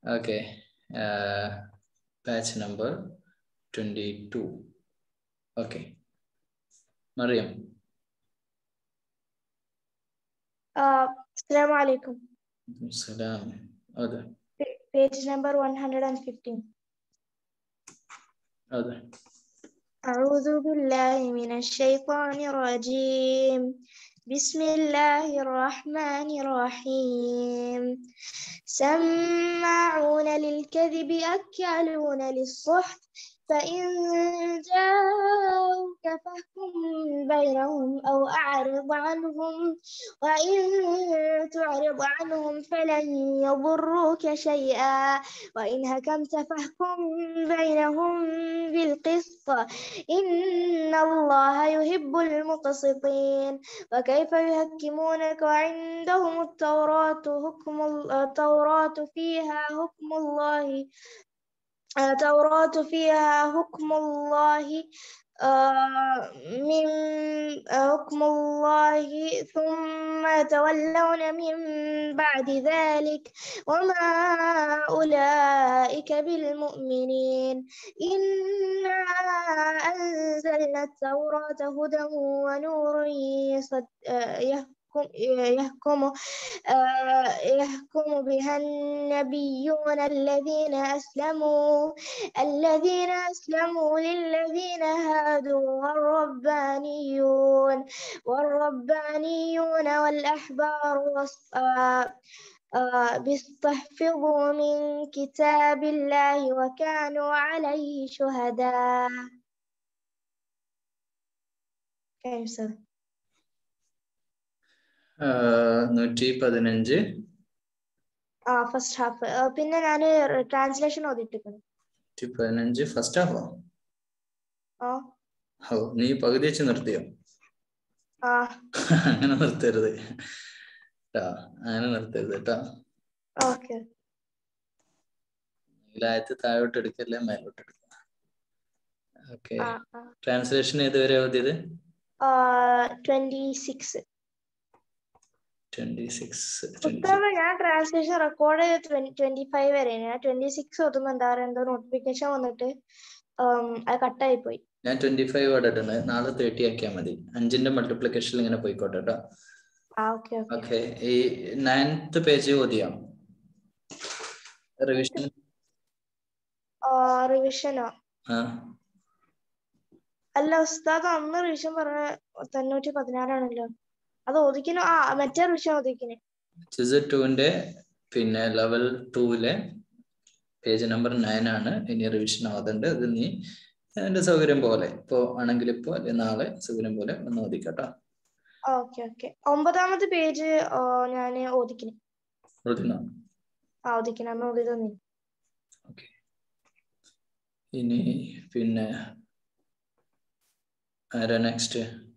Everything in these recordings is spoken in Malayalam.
Okay. Batch number 22. Okay. Mariam. Assalamu alaikum. Salam. Other. Page number 115. Other. أعوذ بالله من الشيطان الرجيم. بسم الله الرحمن الرحيم. سماعون للكذب أكالون للسحت فإن جاءوك فاحكم بينهم أو أعرض عنهم وإن تعرض عنهم فلن يضروك شيئا وإن حكمت فاحكم بينهم بالقسط إن الله يحب المقسطين وكيف يحكمونك وعندهم التوراة فيها حكم الله من حكم الله ثم يتولون من بعد ذلك وما أولئك بالمؤمنين إنا أنزلنا التوراة هدى ونور يحكم بها النبيون الذين أسلموا للذين هادوا والربانيون والأحبار بيستحفظوا من كتاب الله وكانوا عليه شهداء. First half പിന്നെ ഞാൻ ട്രാൻസ്ലേഷൻ ഓതിട്ടിരിക്കുന്നു. 15 ഫസ്റ്റ് ഹാഫോ? നീ പകുതി വെച്ച് നിർത്തിയോ? അങ്ങനെ നിർത്തരുത് കേട്ടോ. ആയത്ത് താഴോട്ട് എടുക്കല്ലേ മേലോട്ട് എടുക്കുക. ഓക്കെ. ട്രാൻസ്ലേഷൻ ഏതുവരെ ഓതിയത്? 26. ഞാൻ ട്രാൻസ്ലേഷൻ റെക്കോർഡ് 25 വരെ. ഞാൻ 26 ഓതുന്നുണ്ട്. എന്തോ നോട്ടിഫിക്കേഷൻ വന്നിട്ട് അത് കട്ടായി പോയി. ഞാൻ 25 ഓടിട്ടുണ്ട്. നാളെ 30 ആക്കിയാൽ മതി. 5ന്റെ മൾട്ടിപ്ലിക്കേഷൻ ഇങ്ങനെ പോയിക്കോട്ടെ കേട്ടോ. ഓക്കെ. ഈ 9th പേജ് ഓതിയോ? റിവിഷനോ? അല്ല ഉസ്താദ്, അന്ന് റിവിഷൻ പറഞ്ഞ 916 ആണല്ലോ. അത് ഓദിക്കണോ? മറ്റേ റിവിഷൻ ഓദിക്കണേ. ന്റെ പിന്നെ ലെവൽ 2-ലെ പേജ് നമ്പർ 9 ആണ്. ഇനി റിവിഷൻ ആവുന്നുണ്ട്. അത് നീ എന്റെ സൗകര്യം പോലെ ഇപ്പോ ആണെങ്കിൽ ഇപ്പോ അല്ലെ നാളെ സൗകര്യം പോലെ ഒന്ന് ഓദിക്കട്ടോ. ഓക്കെ. 9ാമത്തെ പേജ് ഞാൻ ഓദിക്കണേ. ഇനി പിന്നെ ആരാ നെക്സ്റ്റ്?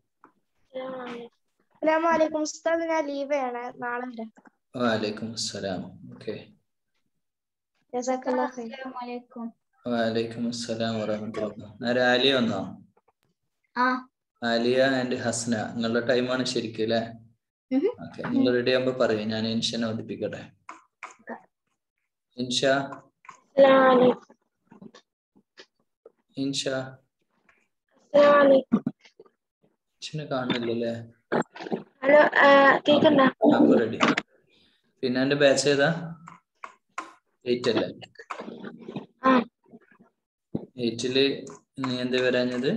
അസ്സലാമു അലൈക്കും ഉസ്താദ്, ഞാൻ ലീവ് ആണ്, നാളെ വരാം. വഅലൈക്കും അസ്സലാം. ഓക്കേ. ജസാക്കല്ലാഹു ഖൈർ. അസ്സലാമു അലൈക്കും. വഅലൈക്കും അസ്സലാം വറഹ്മത്തുള്ളാഹി. ആരാ ആലിയ വന്നോ? ആലിയ ആൻഡ് ഹസ്ന, നിങ്ങളുടെ ടൈമാണ് ശരിക്കും അല്ലേ? ഓക്കെ. നിങ്ങൾ റെഡി ആകുമ്പോ പറയും, ഞാൻ ഇൻഷനെ അവതരിപ്പിക്കട്ടെ. ഇൻഷ കാണുന്നില്ലല്ലേ? അപ്പൊ റെഡി. പിന്നെ എന്റെ ബാച്ച് ഏതാ? 8 അല്ലേ? 8-ല് നീ എന്താ വരാഞ്ഞത്?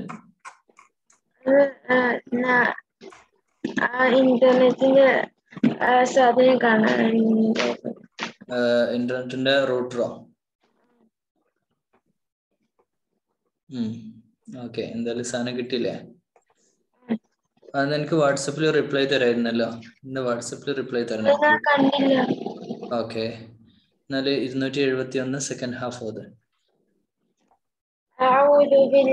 ഇന്റർനെറ്റിന്റെ സാധനം കാണാൻ. ഇന്റർനെറ്റിന്റെ റൂട്ടറോ? ഓക്കെ. എന്തായാലും സാധനം കിട്ടിയില്ലേ? അത് എനിക്ക് വാട്സപ്പിൽ റിപ്ലൈ തരായിരുന്നല്ലോ. എന്റെ വാട്സപ്പിൽ റിപ്ലൈ തരണം. ഓക്കെ. എന്നാല് 271 സെക്കൻഡ് ഹാഫ് ഓത്. أعوذ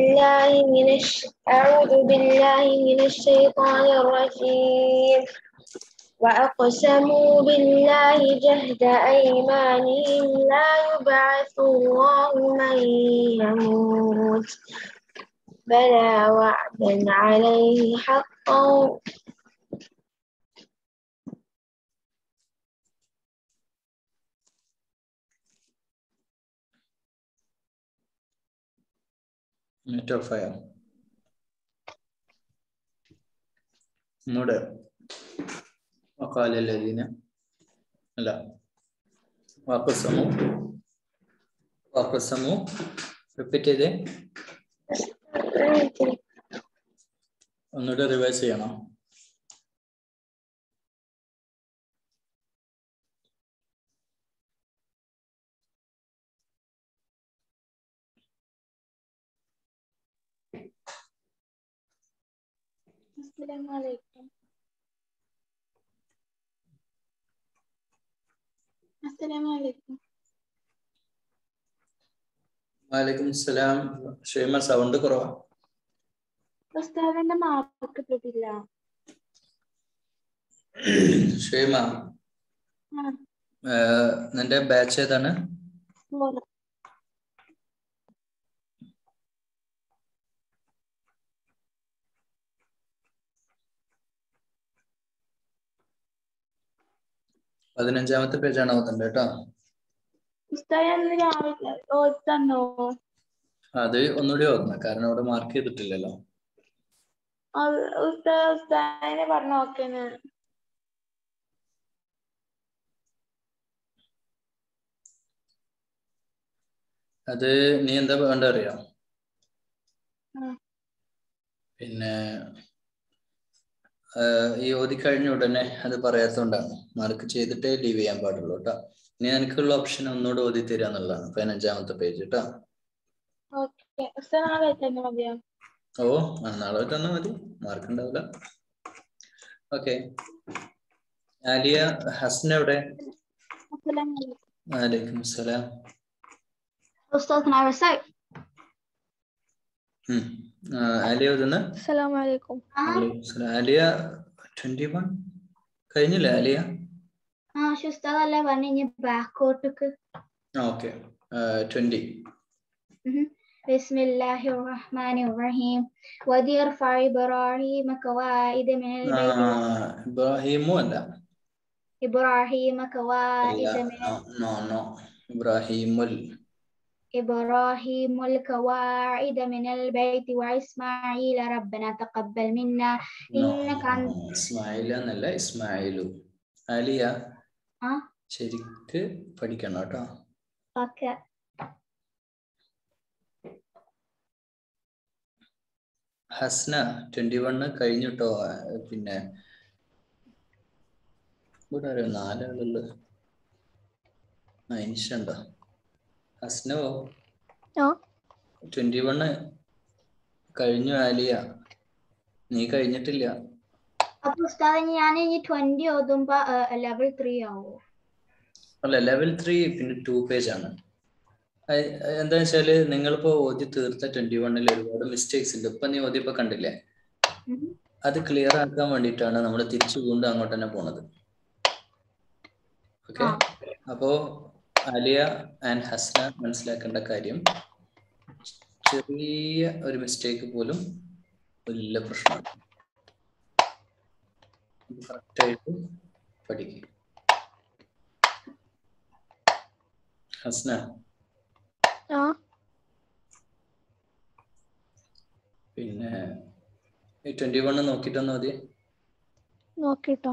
بالله من الشيطان الرجيم. وأقسموا بالله جهد أيمانهم لا يبعث الله من يموت بلى وعدا عليه حقا നെറ്റ് ഓഫ് ആയോ? ഒന്നൂടെ വഖാലല്ലദീന അല്ല വഖസമു റിപ്പീറ്റ് ചെയ്തേ. ഒന്നുകൂടെ റിവൈസ് ചെയ്യണോ? അസ്സലാമലൈക്കും. അസ്സലാമലൈക്കും. വലൈക്കും സലാം. ഷെയ്മ സൗണ്ട് കുറവാ. ഉസ്താദിന്റെ മാർക്ക് കിട്ടിയില്ല. ഷെയ്മ നിന്റെ ബാച്ച് ഏതാണ്? 15ാമത്തെ പേജാണ് ഓതുന്നത് കേട്ടോ. അത് ഒന്നുകൂടി ഓർമ്മ, കാരണം അവിടെ മാർക്ക് ചെയ്തിട്ടില്ലല്ലോ. അത് നീ എന്താ വേണ്ട അറിയോ? പിന്നെ ഈ ഓതി കഴിഞ്ഞ ഉടനെ അത് പറയാത്തോണ്ടാണ്. മാർക്ക് ചെയ്തിട്ടേ ലീവ് ചെയ്യാൻ പാടുള്ളൂ കേട്ടോ. ഇനി എനിക്കുള്ള ഓപ്ഷൻ ഒന്നുകൂടെ ഓതി തരിക എന്നുള്ളതാണ്. 15ാമത്തെ പേജ് കേട്ടോ. ഓ നാളെ തന്നാ മതി, മാർക്ക് ഉണ്ടാവില്ല. ഓക്കെ. ആലിയ ഹസൻ എവിടെ? വലൈക്കും സലാം. ആലിയ ഓതുന്ന? ആലിയ 21 കഴിഞ്ഞില്ലേ ആലിയ? ഓക്കെ. 20. بسم الله الرحمن الرحيم وَلْيَرْفَعْ إِبْرَاهِيمَ قَوَاعِدَ من البيت ഇബ്രാഹിമു അല്ല. إبراهيم قواعد من إبراهيم القواعد من البيت وإسماعيل ربنا تقبل منا إنك أنت ഇസ്മായിൽ എന്നല്ല, ഇസ്മായിലു. ആലിയ ശരിക്ക് പഠിക്കണം കേട്ടോ. ഓക്കെ. ഹസ്ന 21 കഴിഞ്ഞിട്ടോ. പിന്നെ ഇവിടെ ഒരു 4 ആളുള്ളത്. ഇൻഷുണ്ടോ? ഹസ്നോ 21 കഴിഞ്ഞു. ആലിയ നീ കഴിഞ്ഞിട്ടില്ല. അപ്പൊ ഉസ്താദ് ഞാൻ ഇനി 20 ഓതുമ്പോ ലെവൽ 3 ആവോ? അല്ല, ലെവൽ 3 പിന്നെ 2 പേജ് ആണ്. എന്താ വെച്ചാല് നിങ്ങളിപ്പോ ഓതി തീർത്ത 21 ഒരുപാട് മിസ്റ്റേക്സ് ഉണ്ട്. ഇപ്പൊ നീ ഓതിയപ്പോ കണ്ടില്ലേ? അത് ക്ലിയർ ആക്കാൻ വേണ്ടിയിട്ടാണ് നമ്മൾ തിരിച്ചു വീണ്ടും അങ്ങോട്ട് തന്നെ പോണത്. ഓക്കെ. അപ്പോ ആലിയ ആൻഡ് ഹസ്ന മനസ്സിലാക്കേണ്ട കാര്യം, ചെറിയ ഒരു മിസ്റ്റേക്ക് പോലും വലിയ പ്രശ്നമാണ്. കറക്റ്റായിട്ട് പഠിക്കുക. ഹസ്ന പിന്നെ 21 നോക്കിട്ടൊന്ന് മതി. നോക്കിട്ടോ.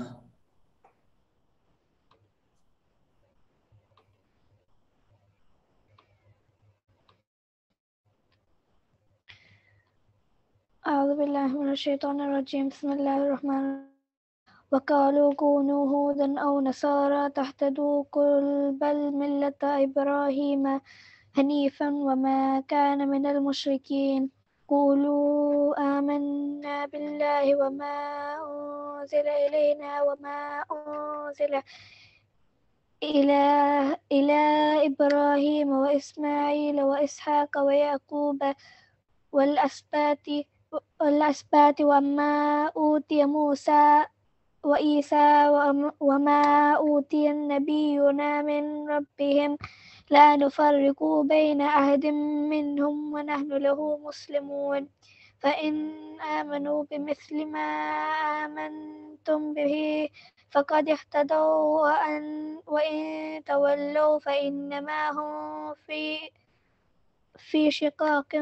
أعوذ بالله من الشيطان الرجيم بسم الله الرحمن الرحيم وقالوا كونوا هودا أو نصارى تهتدوا قل بل ملة إبراهيم حنيفا وما كان من المشركين قولوا آمنا بالله وما أنزل إلينا وما أنزل إلى إبراهيم وإسماعيل وإسحاق ويعقوب والأسباط وما أوتي موسى وعيسى وما أوتي النبيون من ربهم لا نفرق بين أحد منهم ونحن له مسلمون فإن آمنوا بمثل ما آمنتم به فقد اهتدوا وإن تولوا في شقاق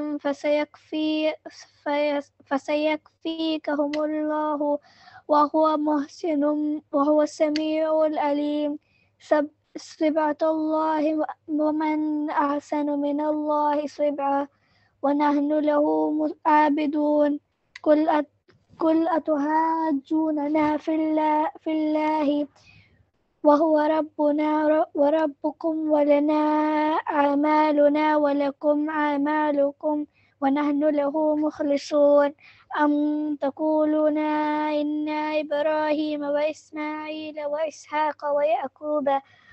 فسيكفيكهم الله وهو محسن وهو السميع العليم. صبغة الله ومن أحسن من الله صبغة ونحن له عابدون. قل أتحاجوننا في الله وهو ربنا وربكم ولنا أعمالنا ولكم أعمالكم ونحن له مخلصون. أم تقولون إن إبراهيم وإسماعيل وإسحاق ويعقوب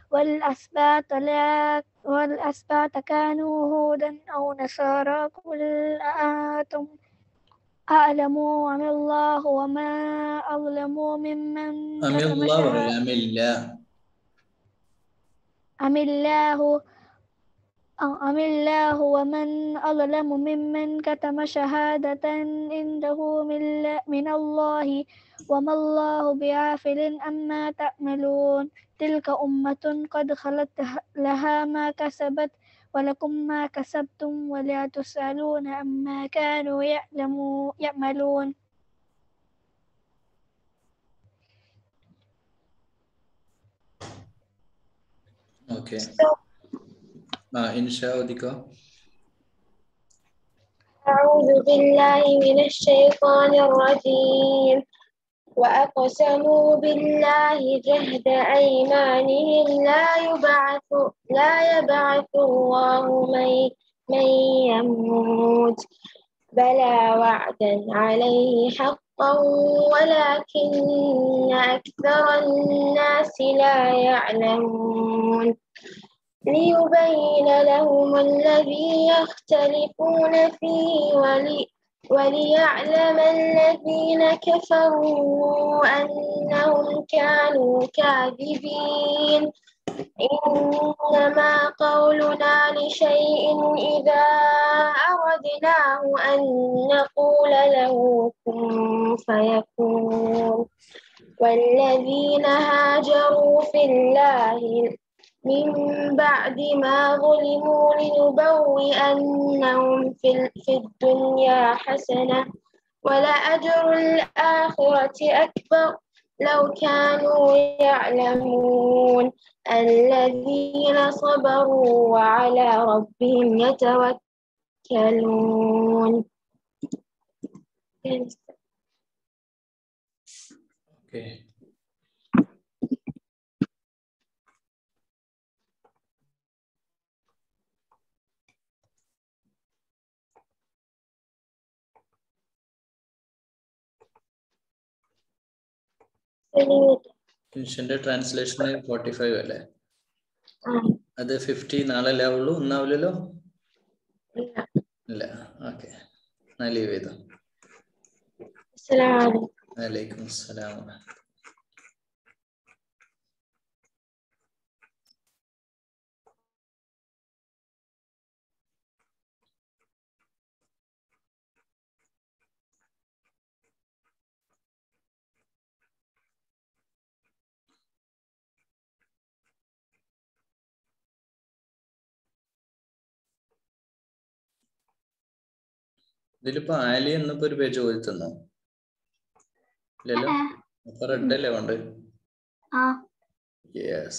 والأسباط كانوا هودا أو نصارى قل أنتم أعلم أم الله وما أظلم ممن أم كتم الله شهادة ولا أم الله؟ أم الله ومن أظلم ممن كتم شهادة عنده من الله وما الله بغافل عما تعملون. تلك أمة قد خلت لها ما كسبت ولكم ما كسبتم ولا تسألون عما كانوا يعملون. Okay. إنشاء وديكا. أعوذ بالله من الشيطان الرجيم. وأقسموا بالله جهد أيمانهم لا يبعث الله من يموت بلى وعدا عليه حقا ولكن أكثر الناس لا يعلمون. ليبين لهم الذي يختلفون فيه وليعلم الذين كفروا أنهم كانوا كاذبين. إنما قولنا لشيء إذا أردناه أن نقول له كن فيكون. والذين هاجروا في الله من بعد ما ظلموا لنبوئنهم في الدنيا حسنة ولأجر الآخرة أكبر لو كانوا يعلمون. الذين صبروا وعلى ربهم يتوكلون. Okay. ഇൻഷന്റെ ട്രാൻസ്ലേഷന് 45 അല്ലേ? അത് 50 നാളല്ലേ ആവുള്ളൂ, ഒന്നാവില്ലല്ലോ? ഇല്ല. ഓക്കെ, ഞാൻ ലീവ് ചെയ്തു. വലൈക്കും അസ്സലാം. ഇതിലിപ്പോ ആലി എന്നിപ്പോ ഒരു പേജ് പോയി തന്നോ? ഇല്ലല്ലോ. അപ്പൊ റെഡ് അല്ലേ വേണ്ട? യെസ്.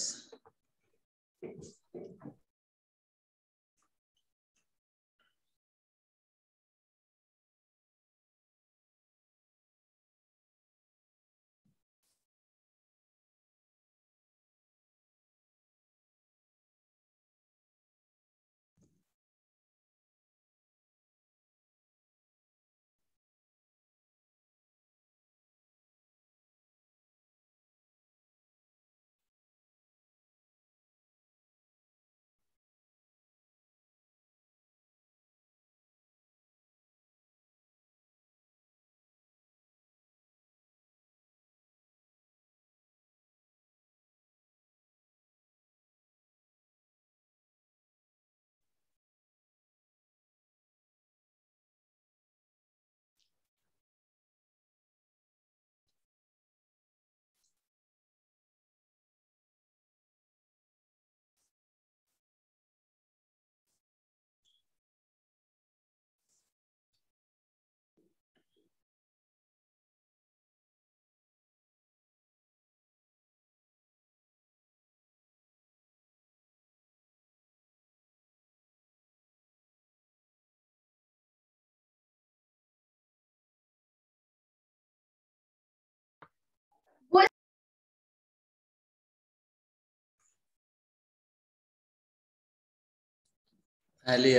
ആലിയ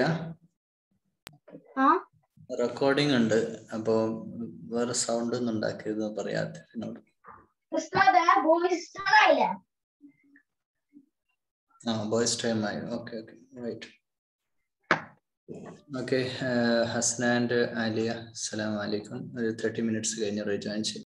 ആ റെക്കോർഡിംഗ് ഉണ്ട്, അപ്പോ വേറെ സൗണ്ട് ഒന്നും ഉണ്ടാക്കരുത് പറയാതെ എന്നോട്. ഉസ്താദ് വോയിസ് ആയില്ല. വോയിസ് ടൈം ആയി. Okay okay right. Okay Hasna and Aliya, അസ്സലാമു അലൈക്കും. ഒരു 30 minutes കഴിഞ്ഞ് റീജോയിൻ ചെയ്യും.